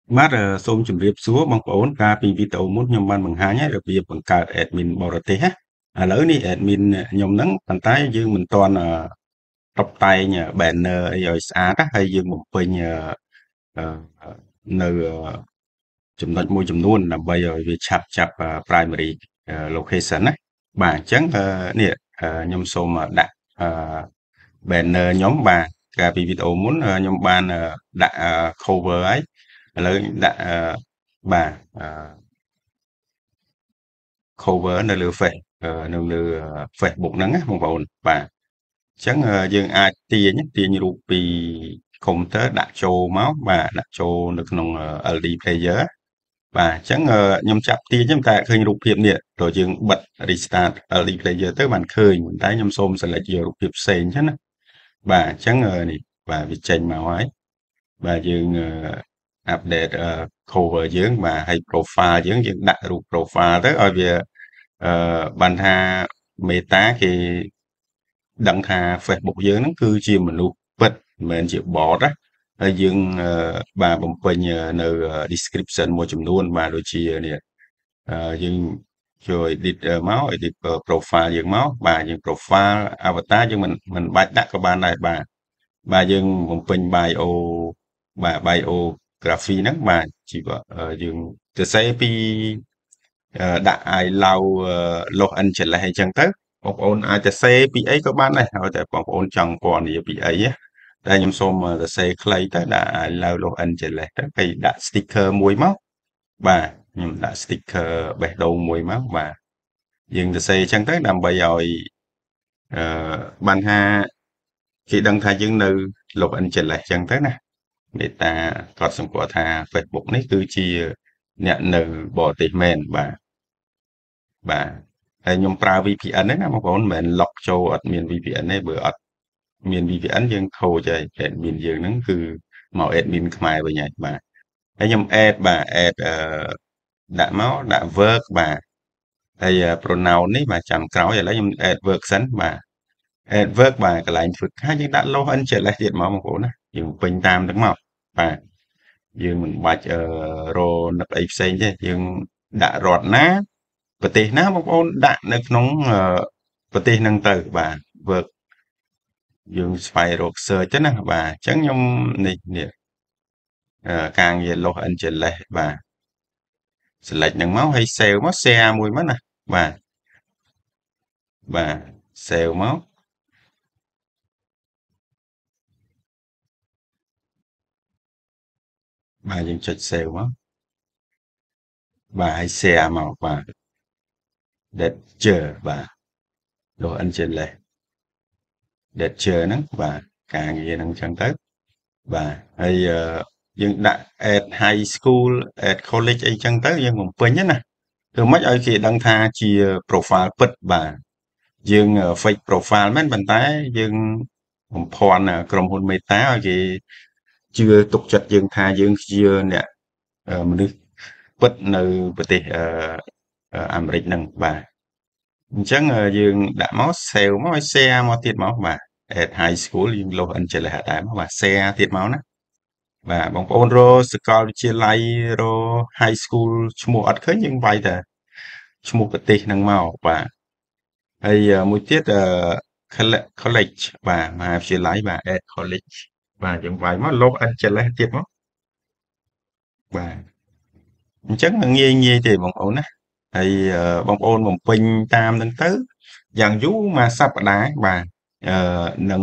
បាទសូមជម្រាបសួរបងប្អូនកាលពីវីដេអូមុនខ្ញុំបានបង្ហាញហើយរបៀបបង្កើត admin បរទេសណាឥឡូវនេះ admin ខ្ញុំហ្នឹងប៉ុន្តែយើងមិនទាន់តុបតែង banner អីឲ្យស្អាតណាហើយយើងបំពេញអឺនៅចំណុចមួយចំនួនដើម្បីឲ្យវាឆាប់ចាប់ primary location ណាបាទអញ្ចឹងនេះខ្ញុំសូមដាក់banner ខ្ញុំបាទកាលពីវីដេអូមុនខ្ញុំបានដាក់ cover ហើយឥឡូវដាក់បាទcover នៅលើ Face នៅលើ Facebook ហ្នឹងណាបងប្អូនបាទអញ្ចឹងយើងអាចទាញរូបពី computer ដាក់ចូលមកបាទដាក់ចូលនៅក្នុង LD player បាទអញ្ចឹងខ្ញុំចាប់ទាញតែឃើញរូបភាពនេះព្រោះយើងបិទ restart LD player ទៅបានឃើញប៉ុន្តែខ្ញុំសូម select យករូបភាពផ្សេងចឹងណាបាទអញ្ចឹងនេះបាទវាចេញមកហើយបាទយើង update cover យើងបាទហើយ profile យើងដាក់រូប profile ទៅឲ្យវាបានថា Meta គេដឹងថា Facebook យើងហ្នឹងគឺជាមនុស្សពិតមិនមែនជា bot ណាហើយយើងបាទបំពេញនៅ description មួយចំនួនបាទដូចជានេះយើងចូល edit មក edit profile យើងមកបាទយើង profile avatar យើងមិនបាច់ដាក់ក៏បានដែរបាទយើងបំពេញ bio បាទ biography ហ្នឹងបាទជីវយើងសរសេរពីដាក់ I love Los Angeles អីចឹងទៅបងប្អូនអាចសរសេរពីអីក៏បានដែរហើយតែបងប្អូនចង់ពណ៌នាពីអីណាតែខ្ញុំសូមសរសេរខ្លីទៅដាក់ I love Los Angeles ទៅហើយដាក់ sticker មួយមកបាទខ្ញុំដាក់ sticker បេះដូងមួយមកបាទយើងសរសេរចឹងទៅដើម្បីឲ្យអឺបានថាគេដឹងថាយើងនៅ Los Angeles ចឹងទៅណាមេតាគាត់សម្គាល់ថា Facebook នេះគឺជាអ្នកនៅបរទេសមែនបាទហើយខ្ញុំប្រើ VPN ហ្នឹងណាបងប្អូនមិនមែន log ចូលអត់មាន VPN ទេបើអត់មាន VPN យើងខូចហើយ admin យើងហ្នឹងគឺមក admin ខ្មែរវិញហើយបាទហើយខ្ញុំ add បាទ add ដាក់មកដាក់ work បាទហើយ pronoun នេះបាទចាំក្រោយឥឡូវខ្ញុំ add work សិនបាទ add work បាទកន្លែងធ្វើការយើងដាក់ Los Angeles ទៀតមកបងប្អូនណាយើងពេញតាមទាំងមកបាទយើងមិនបាច់រនឹកអីផ្សេងទេយើងដាក់រដ្ឋណាប្រទេសណាបងប្អូនដាក់នៅក្នុងប្រទេសហ្នឹងទៅបាទ work យើងស្វែងរក search ទៅណាបាទអញ្ចឹងខ្ញុំនេះការងារ Los Angeles បាទ select ហ្នឹងមកហើយ save មក share មួយមកណាបាទ save មកបាទយើងចុច save មកបាទហើយ share មកបាទ Ledger បាទ Los Angeles Ledger ហ្នឹងបាទការងារហ្នឹងចឹងទៅបាទហើយយើងដាក់ add high school add college អីចឹងទៅយើងបំពេញណាធ្វើម៉េចឲ្យគេដឹងថាជា profile ពិតបាទយើង fake profile មែនប៉ុន្តែយើងបំភាន់ក្រុមហ៊ុន Meta ឲ្យគេជឿទុកចិត្តយើងថាយើងជាអ្នកមនុស្សពិតនៅប្រទេសអាមេរិកហ្នឹងបាទអញ្ចឹងយើងដាក់មក save មកឲ្យ share មកទៀតមកបាទ at high school យើង Los Angeles អត់ដែរមកបាទ share ទៀតមកណាបាទបងប្អូនរកសាកលវិទ្យាល័យរក high school ឈ្មោះអត់ឃើញយើងវាយតែឈ្មោះប្រទេសហ្នឹងមកបាទហើយមួយទៀតcollege បាទមហាវិទ្យាល័យបាទ at college បាទយើងវាយមក Los Angeles ទៀតមកបាទអញ្ចឹងងាយទេបងប្អូនណាហើយបងប្អូនបំពេញតាមហ្នឹងទៅយ៉ាងយូរមួយសប្តាហ៍បាទនឹង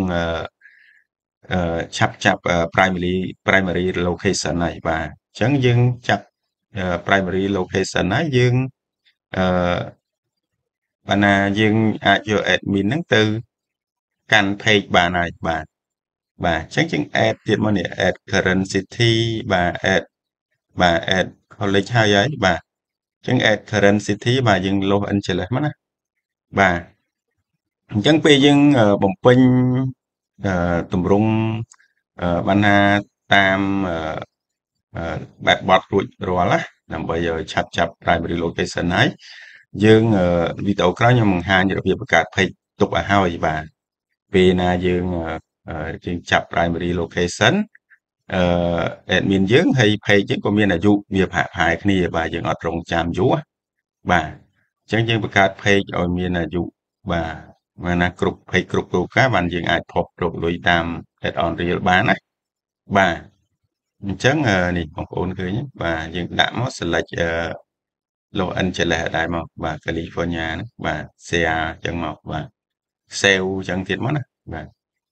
ចាប់ primary location ហើយបាទអញ្ចឹងយើងចាប់ primary location ហើយយើងអឺបើណាយើងអាចយក admin ហ្នឹងទៅកាន់ page បានហើយបាទអញ្ចឹងយើង add ទៀតមកនេះ add current city បាទ add college ហើយបាទអញ្ចឹង add current city បាទយើង Los Angeles មកណាបាទអញ្ចឹងពេលយើងបំពេញទម្រង់បានថាតាមបែបបទរួចរាល់ណាដើម្បីឲ្យឆាប់ចាប់ primary location ហើយយើងវីដេអូក្រោយខ្ញុំបង្ហាញរបៀបបង្កើត page ទុកឲ្យហើយបាទពេលណាយើងចាប់ primary location admin យើងហើយ page យើងក៏មានអាយុវាផាកផាយគ្នាបាទយើងអត់រងចាំយូរបាទអញ្ចឹងយើងបង្កើត page ឲ្យមានអាយុបាទមកណាគ្រប់ page គ្រប់គ្រួសារបានយើងអាចផុសរកលុយតាម add on reel បានណាបាទអញ្ចឹងនេះបងប្អូនឃើញបាទយើងដាក់មក select Los Angeles ដែរមកបាទ California ហ្នឹងបាទ share អញ្ចឹងមកបាទ save អញ្ចឹងទៀតមកណាបាទ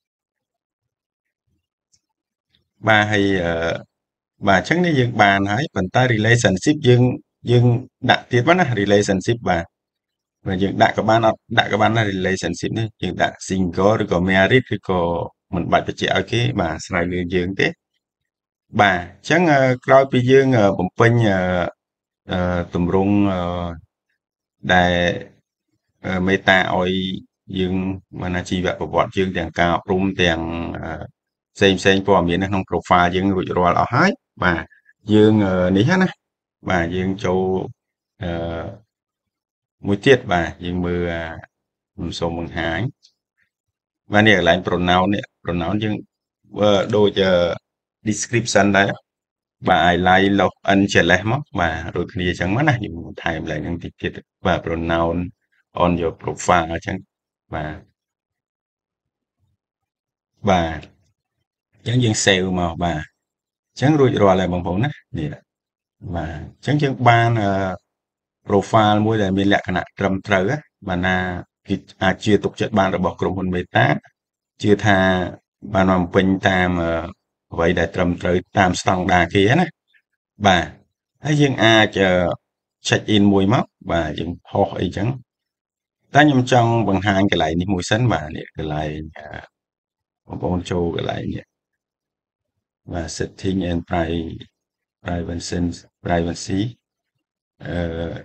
បាទហើយបាទអញ្ចឹងនេះយើងបានហើយប៉ុន្តែ relationship យើងដាក់ទៀតមកណា relationship បាទបើយើងដាក់ក៏បានអត់ដាក់ក៏បានដែរ relationship នេះយើងដាក់ single ឬក៏ married ឬក៏មិនបាច់បញ្ជាក់ឲ្យគេបាទអាស្រ័យលើយើងទេបាទអញ្ចឹងក្រោយពីយើងបំពេញទម្រង់ដែលមេតាឲ្យយើងមិនថាជីវប្រវត្តិយើងទាំងការអប់រំទាំងផ្សេងព័ត៌មាននៅក្នុង profile យើងរួចរាល់អស់ហើយបាទយើងនេះណាបាទយើងចូលអឺមួយទៀតបាទយើងមើលខ្ញុំសូមបង្ហាញបាទនេះកន្លែង pronoun នេះ pronoun យើងដូច description ដែរបាទ highlight Los Angeles មកបាទដូចគ្នាអញ្ចឹងមកណាខ្ញុំថែមឡើងនឹងតិចទៀតបាទ pronoun on your profile អញ្ចឹងបាទបាទអញ្ចឹងយើង save មកបាទអញ្ចឹងរួចរាល់ហើយបងប្អូនណានេះបាទអញ្ចឹងយើងបានprofile មួយដែលមានលក្ខណៈត្រឹមត្រូវបាទណាគឺអាចជឿទុកចិត្តបានរបស់ក្រុមហ៊ុនមេតាជឿថាបានបំពេញតាមអ្វីដែលត្រឹមត្រូវតាមស្តង់ដារគេណាបាទហើយយើងអាច check in មួយមកបាទយើងផុសអីចឹងតែខ្ញុំចង់បង្ហាញកន្លែងនេះមួយសិនបាទនេះកន្លែងបងប្អូនចូលកន្លែងនេះបាទ setting and privacy អឺ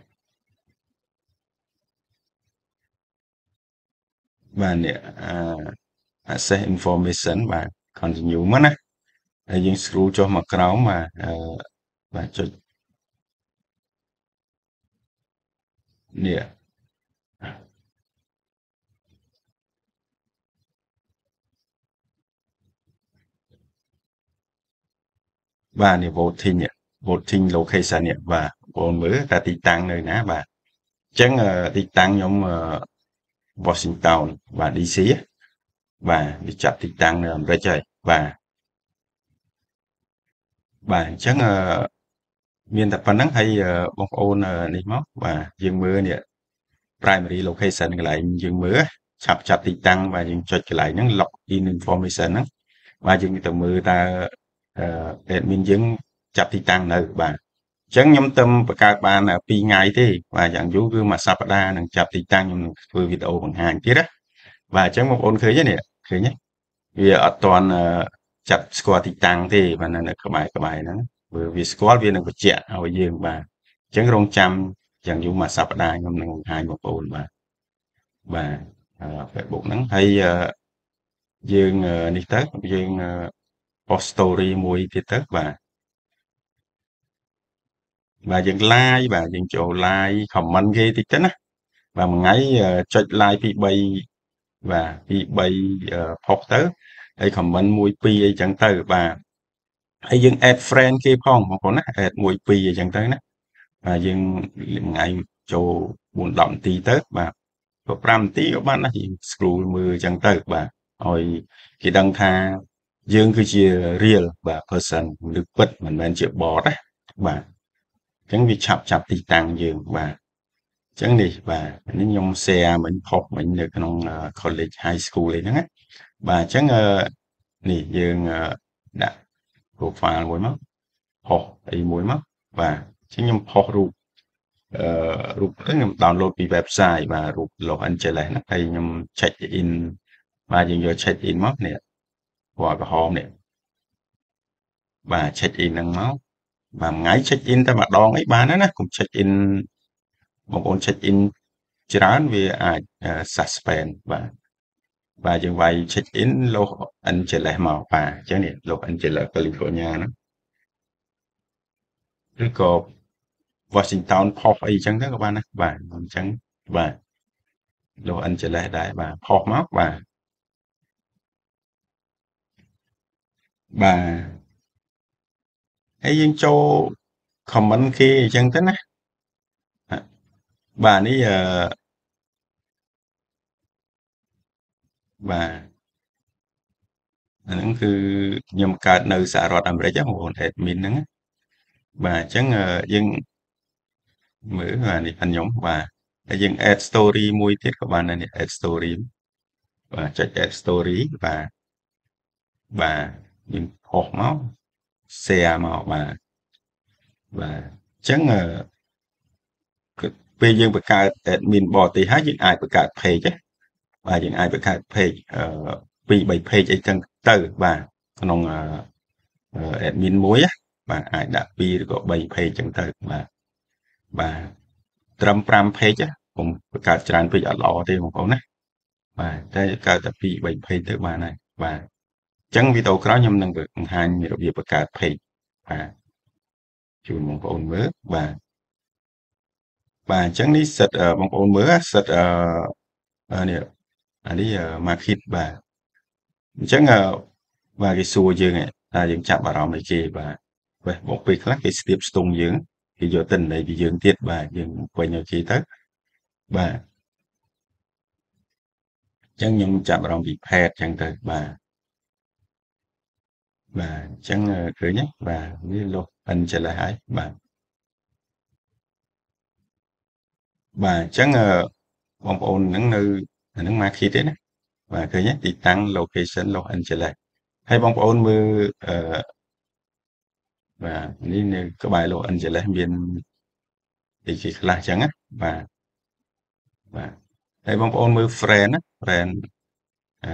បាទនេះaccess information បាទ continue មកណាហើយយើង scroll ចុះមកក្រោមបាទបាទចុចនេះបាទនេះ voting location នេះបាទបងប្អូនមើលតែទីតាំងនៅណាបាទអញ្ចឹងទីតាំងខ្ញុំWashington បាទ DC បាទវាចាប់ទីតាំងនៅអាមេរិកហើយបាទបាទអញ្ចឹងមានតែប៉ុណ្្នឹងហើយបងប្អូននេះមកបាទយើងមើលនេះ primary location កន្លែងយើងមើលឆាប់ចាប់ទីតាំងបាទយើងចុចកន្លែងហ្នឹង login information ហ្នឹងបាទយើងទៅមើលតើadmin យើងចាប់ទីតាំងនៅបាទអញ្ចឹងខ្ញុំទៅបង្កើតបាន2ថ្ងៃទេបាទយ៉ាងយូរគឺមួយសប្តាហ៍នឹងចាប់ទីតាំងខ្ញុំនឹងធ្វើវីដេអូបង្ហាញទៀតណាបាទអញ្ចឹងបងប្អូនឃើញទេនេះឃើញទេវាអត់ទាន់ចាប់ស្គាល់ទីតាំងទេបាទនៅក្បែរហ្នឹងព្រោះវាស្គាល់វានឹងបញ្ជាក់ឲ្យយើងបាទអញ្ចឹងរងចាំយ៉ាងយូរមួយសប្តាហ៍ខ្ញុំនឹងបង្ហាញបងប្អូនបាទFacebook ហ្នឹងហើយយើងនេះទៅយើង post story មួយទៀតទៅបាទយើង like បាទយើងចូល like comment គេតិចទៅណាបាទមួយថ្ងៃចុច like ពី3បាទពី3 post ទៅហើយ comment 1 2អីចឹងទៅបាទហើយយើង add friend គេផងបងប្អូនណា add 1 2អីចឹងទៅណាបាទយើងមួយថ្ងៃចូល4 10នាទីទៅបាទក៏5នាទីក៏បានដែរយើង scroll មើលចឹងទៅបាទឲ្យគេដឹងថាយើងគឺជា real បាទ person ឬពិតមិនមែនជា bot ណាបាទអញ្ចឹងវាឆាប់ចាប់ទីតាំងយើងបាទអញ្ចឹងនេះបាទនេះខ្ញុំ share មិញផុសមិញនៅក្នុង college high school អីហ្នឹងណាបាទអញ្ចឹងនេះយើងដាក់ profile មួយមកផុសអីមួយមកបាទអញ្ចឹងខ្ញុំផុសរូបរូបខ្ញុំ download ពី website បាទរូប Los Angeles ហ្នឹងហើយខ្ញុំ check in បាទយើងយក check in មកនេះពណ៌ក្រហមនេះបាទ check in ហ្នឹងមកបាទមួយថ្ងៃ check in តែម្ដងអីបានហើយណាកុំ check in បងប្អូន check in ច្រើនវាអាច suspend បាទយើងវាយ check in Los Angeles មកបាទអញ្ចឹងនេះ Los Angeles California ហ្នឹងឬក៏ Washington ផុសអីចឹងទៅក៏បានដែរបាទអញ្ចឹងបាទ Los Angeles ដែរបាទផុសមកបាទហើយយើងចូល comment គេអញ្ចឹងទៅណាបាទនេះបាទអាហ្នឹងគឺខ្ញុំកើតនៅសហរដ្ឋអាមេរិកបងប្អូន admin ហ្នឹងបាទអញ្ចឹងយើងមើលបាទនេះផងខ្ញុំបាទហើយយើង add story មួយទៀតក៏បានដែរនេះ add story បាទចុច add story បាទយើងផុសមក share មកបាទអញ្ចឹងគឺពេលយើងបង្កើត admin បរទេសហើយយើងអាចបង្កើត page ណាបាទយើងអាចបង្កើត page 2 3 page អីចឹងទៅបាទក្នុងadmin មួយណាបាទអាចដាក់2ឬក៏3 page ចឹងទៅបាទត្រឹម5 page ណាผมបង្កើតច្រើនពេកអត់ល្អទេបងប្អូនណាបាទតែកើតតែ2 3 page ទៅបានហើយបាទអញ្ចឹងវីដេអូក្រោយខ្ញុំនឹងបង្ហាញរបៀបបង្កើត page បាទជូនបងប្អូនមើលបាទអញ្ចឹងនេះសិតបងប្អូនមើលសិតនេះអានេះ market បាទអញ្ចឹងបាទគេសួរយើងថាយើងចាប់អារម្មណ៍អីគេបាទមកពេលខ្លះគេស្ទាបស្ទង់យើងគេយកទិន្នន័យពីយើងទៀតបាទយើងពេញឲ្យគេទៅបាទអញ្ចឹងខ្ញុំចាប់អារម្មណ៍ពី page អញ្ចឹងទៅបាទអញ្ចឹងឃើញទេបាទវាលុះ Angela ហើយបាទអញ្ចឹងបងប្អូនហ្នឹងនៅអាហ្នឹង market ទេណាបាទឃើញទេទីតាំង location Los Angeles ហើយបងប្អូនមើលបាទនេះនៅក្បែរ Los Angeles មានអីគេខ្លះអញ្ចឹងណាបាទហើយបងប្អូនមើល friend ណា friend អឺ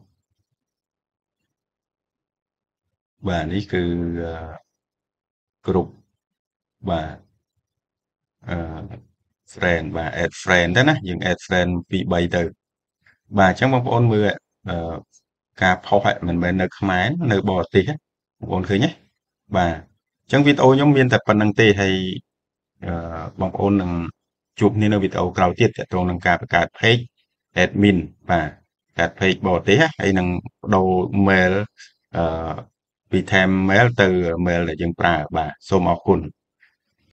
បាទនេះគឺgroup បាទអឺ friend បាទ add friend ទៅណាយើង add friend 2 3ទៅបាទអញ្ចឹងបងប្អូនមើលការផុសមិនមែននៅខ្មែរនៅបរទេសបងប្អូនឃើញទេបាទអញ្ចឹងវីដេអូខ្ញុំមានតែប៉ុណ្្នឹងទេហើយបងប្អូននឹងជួបគ្នានៅវីដេអូក្រោយទៀតទាក់ទងនឹងការបង្កើត page admin បាទកើត page បរទេសហើយនឹងបដូរ mail ពី Gmail ទៅ mail ដែលយើងប្រើបាទសូមអរគុណ